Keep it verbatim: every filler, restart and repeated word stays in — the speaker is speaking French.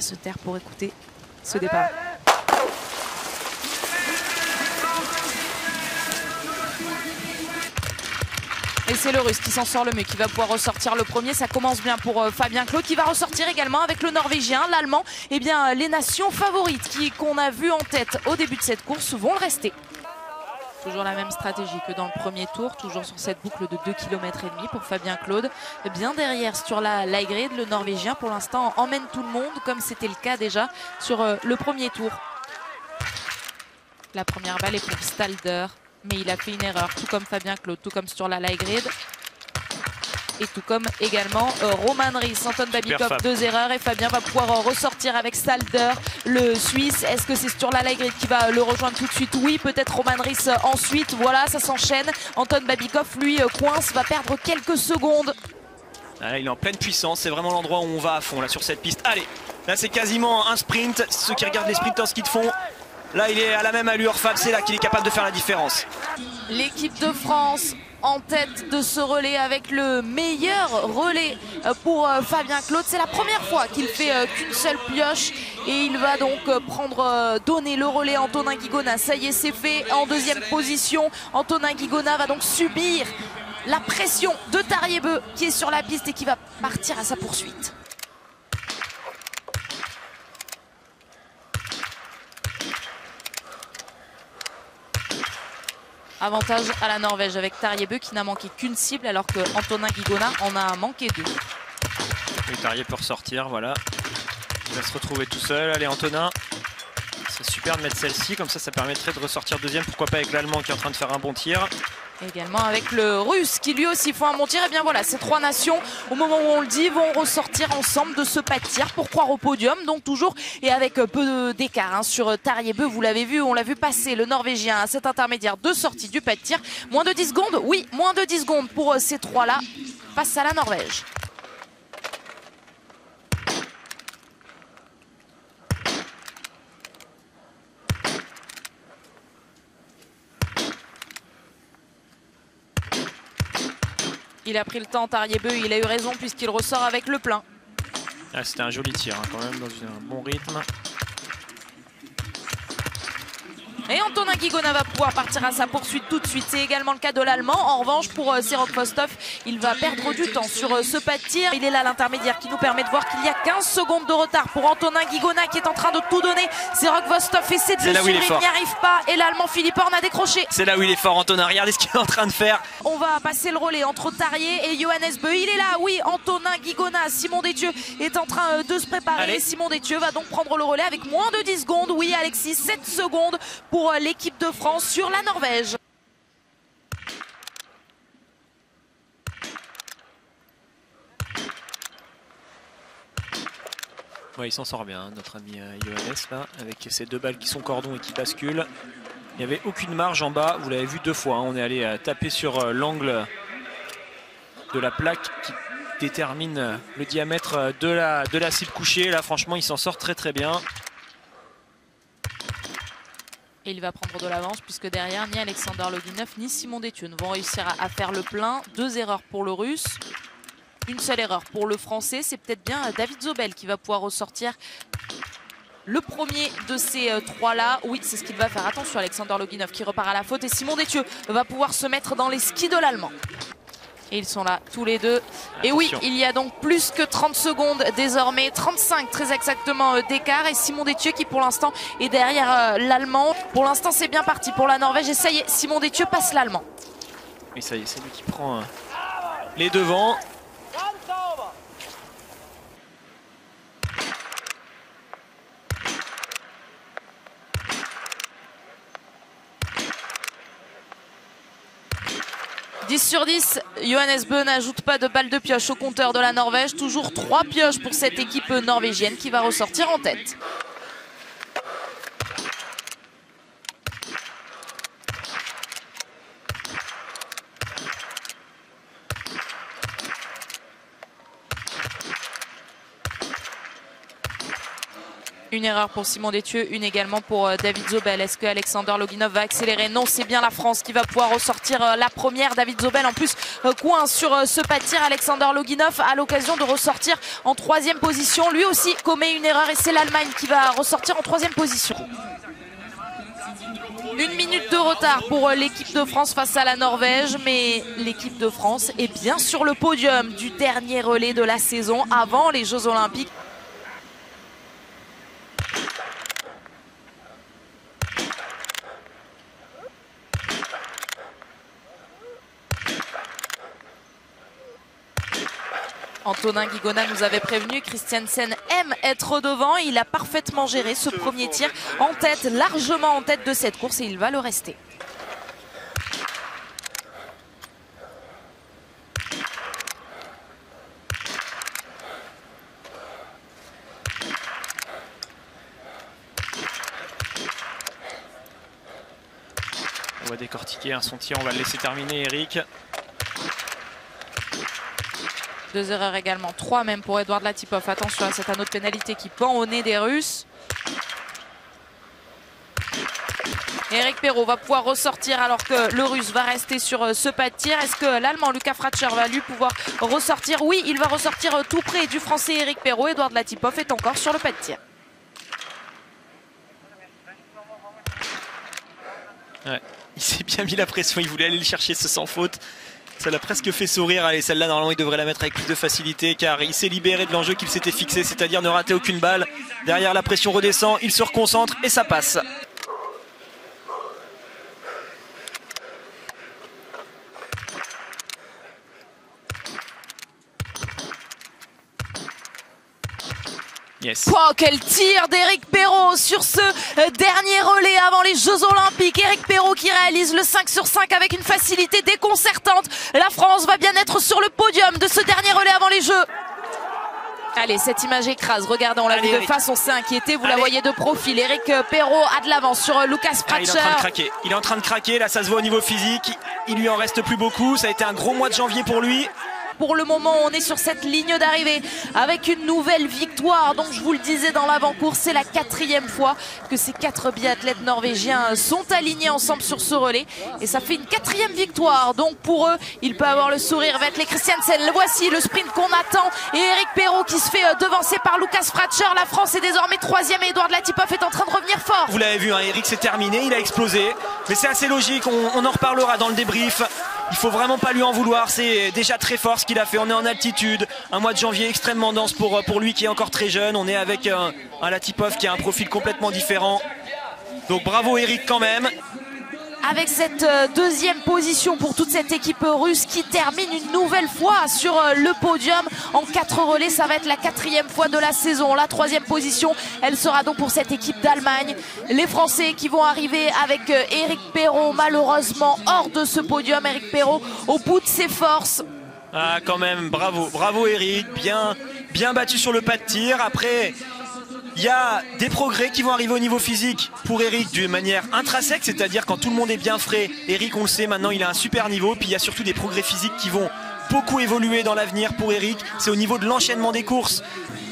se taire pour écouter ce départ. Et c'est le Russe qui s'en sort le mieux, qui va pouvoir ressortir le premier. Ça commence bien pour euh, Fabien Claude, qui va ressortir également avec le Norvégien, l'Allemand. Eh bien, les nations favorites qu'on a vues en tête au début de cette course vont le rester. Toujours la même stratégie que dans le premier tour, toujours sur cette boucle de deux kilomètres trente pour Fabien Claude. Bien derrière Sturla Lægreid, le Norvégien, pour l'instant emmène tout le monde, comme c'était le cas déjà sur euh, le premier tour. La première balle est pour Stalder. Mais il a fait une erreur, tout comme Fabien Claude, tout comme Sturla Lægreid. Et tout comme également euh, Roman Ries, Anton Babikov, deux erreurs. Et Fabien va pouvoir euh, ressortir avec Stalder, le Suisse. Est-ce que c'est Sturla Lægreid qui va euh, le rejoindre tout de suite? Oui, peut-être Roman Ries euh, ensuite. Voilà, ça s'enchaîne. Anton Babikov, lui, euh, coince, va perdre quelques secondes. Là, il est en pleine puissance, c'est vraiment l'endroit où on va à fond là sur cette piste. Allez, là c'est quasiment un sprint. Ceux qui regardent les sprinters ski de fond, là il est à la même allure, Fab, c'est là qu'il est capable de faire la différence. L'équipe de France en tête de ce relais avec le meilleur relais pour Fabien Claude. C'est la première fois qu'il fait qu'une seule pioche et il va donc prendre, donner le relais à Antonin Guigona. Ça y est, c'est fait. En deuxième position, Antonin Guigona va donc subir la pression de Tariebeu qui est sur la piste et qui va partir à sa poursuite. Avantage à la Norvège avec Tariebeu qui n'a manqué qu'une cible alors que Antonin Guigona en a manqué deux. Oui, Tariebeu peut ressortir, voilà. Il va se retrouver tout seul. Allez Antonin, c'est super de mettre celle-ci, comme ça ça permettrait de ressortir deuxième, pourquoi pas avec l'Allemand qui est en train de faire un bon tir. Également avec le Russe qui lui aussi fait un bon tir. Et bien voilà, ces trois nations, au moment où on le dit, vont ressortir ensemble de ce pas de tir pour croire au podium. Donc toujours et avec peu d'écart hein, sur Tariebeu. Vous l'avez vu, on l'a vu passer le Norvégien à cet intermédiaire de sortie du pas de tir. Moins de dix secondes, oui, moins de dix secondes pour ces trois-là face à la Norvège. Il a pris le temps, Tariebeu, il a eu raison puisqu'il ressort avec le plein. Ah, c'était un joli tir, hein, quand même, dans un bon rythme. Et Antonin Guigona va pouvoir partir à sa poursuite tout de suite. C'est également le cas de l'Allemand. En revanche, pour euh, Sirok Vostov, il va perdre du temps sur euh, ce pas de tir. Il est là l'intermédiaire qui nous permet de voir qu'il y a quinze secondes de retard pour Antonin Guigona qui est en train de tout donner. Sirok Vostov essaie de le suivre, il n'y arrive pas. Et l'Allemand Philippe Horn a décroché. C'est là où il est fort, Antonin. Regardez ce qu'il est en train de faire. On va passer le relais entre Tarier et Johannes Beu. Il est là, oui, Antonin Guigona. Simon Détieux est en train euh, de se préparer. Allez. Simon Détieux va donc prendre le relais avec moins de dix secondes. Oui, Alexis, sept secondes pour euh, l'équipe de France sur la Norvège. Ouais, il s'en sort bien, hein, notre ami euh, Johannes, là, avec ces deux balles qui sont cordons et qui basculent. Il n'y avait aucune marge en bas, vous l'avez vu deux fois. Hein, on est allé euh, taper sur euh, l'angle de la plaque qui détermine euh, le diamètre euh, de, la, de la cible couchée. Là, franchement, il s'en sort très très bien. Et il va prendre de l'avance puisque derrière, ni Alexander Loginov ni Simon Détieux ne vont réussir à, à faire le plein. Deux erreurs pour le Russe, une seule erreur pour le Français. C'est peut-être bien David Zobel qui va pouvoir ressortir le premier de ces euh, trois-là. Oui, c'est ce qu'il va faire. Attention, Alexander Loginov qui repart à la faute. Et Simon Détieux va pouvoir se mettre dans les skis de l'Allemand. Et ils sont là tous les deux. Attention. Et oui, il y a donc plus que trente secondes désormais, trente-cinq très exactement euh, d'écart. Et Simon Détieux qui pour l'instant est derrière euh, l'Allemand. Pour l'instant c'est bien parti pour la Norvège. Et ça y est, Simon Détieux passe l'Allemand. Et ça y est, c'est lui qui prend euh, les devants. dix sur dix, Johannes Beu n'ajoute pas de balle de pioche au compteur de la Norvège. Toujours trois pioches pour cette équipe norvégienne qui va ressortir en tête. Une erreur pour Simon Détieux, une également pour David Zobel. Est-ce que Alexander Loginov va accélérer? Non, c'est bien la France qui va pouvoir ressortir la première. David Zobel en plus coin sur ce pas de tir. Alexander Loginov a l'occasion de ressortir en troisième position. Lui aussi commet une erreur et c'est l'Allemagne qui va ressortir en troisième position. Une minute de retard pour l'équipe de France face à la Norvège, mais l'équipe de France est bien sur le podium du dernier relais de la saison avant les Jeux Olympiques. Antonin Guigona nous avait prévenu, Christiansen aime être devant. Il a parfaitement géré ce premier tir en tête, largement en tête de cette course et il va le rester. On va décortiquer son tir, on va le laisser terminer Eric. Deux erreurs également, trois même pour Edouard Latipov. Attention à cet anneau de pénalité qui pend au nez des Russes. Eric Perrault va pouvoir ressortir alors que le Russe va rester sur ce pas de tir. Est-ce que l'Allemand Lukas Fratscher va lui pouvoir ressortir? Oui, il va ressortir tout près du Français Eric Perrault. Edouard Latipov est encore sur le pas de tir. Ouais, il s'est bien mis la pression, il voulait aller le chercher ce sans faute. Ça l'a presque fait sourire. Allez, celle-là, normalement, il devrait la mettre avec plus de facilité car il s'est libéré de l'enjeu qu'il s'était fixé, c'est-à-dire ne rater aucune balle. Derrière, la pression redescend, il se reconcentre et ça passe. Yes. Oh, quel tir d'Eric Perrault sur ce dernier relais avant les Jeux Olympiques. Eric Perrault qui réalise le cinq sur cinq avec une facilité déconcertante. La France va bien être sur le podium de ce dernier relais avant les Jeux. Allez, cette image écrase. Regardez, on l'a vu de face, on s'est inquiété. Vous Allez. la voyez de profil. Eric Perrault a de l'avance sur Lukas Fratscher. Ah, il est en train de craquer. Il est en train de craquer. Là, ça se voit au niveau physique. Il lui en reste plus beaucoup. Ça a été un gros mois de janvier pour lui. Pour le moment, on est sur cette ligne d'arrivée avec une nouvelle victoire. Donc, je vous le disais dans l'avant-course, c'est la quatrième fois que ces quatre biathlètes norvégiens sont alignés ensemble sur ce relais. Et ça fait une quatrième victoire. Donc, pour eux, il peut avoir le sourire avec les Christiansen. Le voici, le sprint qu'on attend. Et Eric Perrault qui se fait devancer par Lukas Fratscher. La France est désormais troisième et Edouard Latipov est en train de revenir fort. Vous l'avez vu, hein, Eric, c'est terminé. Il a explosé. Mais c'est assez logique. On, on en reparlera dans le débrief. Il faut vraiment pas lui en vouloir, c'est déjà très fort ce qu'il a fait. On est en altitude, un mois de janvier extrêmement dense pour, pour lui qui est encore très jeune. On est avec un, un Latipov qui a un profil complètement différent. Donc bravo Eric quand même. Avec cette deuxième position pour toute cette équipe russe qui termine une nouvelle fois sur le podium en quatre relais. Ça va être la quatrième fois de la saison. La troisième position, elle sera donc pour cette équipe d'Allemagne. Les Français qui vont arriver avec Eric Perrault malheureusement hors de ce podium. Eric Perrault au bout de ses forces. Ah quand même, bravo, bravo Eric, bien, bien battu sur le pas de tir. Après, il y a des progrès qui vont arriver au niveau physique pour Eric d'une manière intrinsèque, c'est-à-dire quand tout le monde est bien frais. Eric, on le sait, maintenant il a un super niveau. Puis il y a surtout des progrès physiques qui vont beaucoup évoluer dans l'avenir pour Eric. C'est au niveau de l'enchaînement des courses.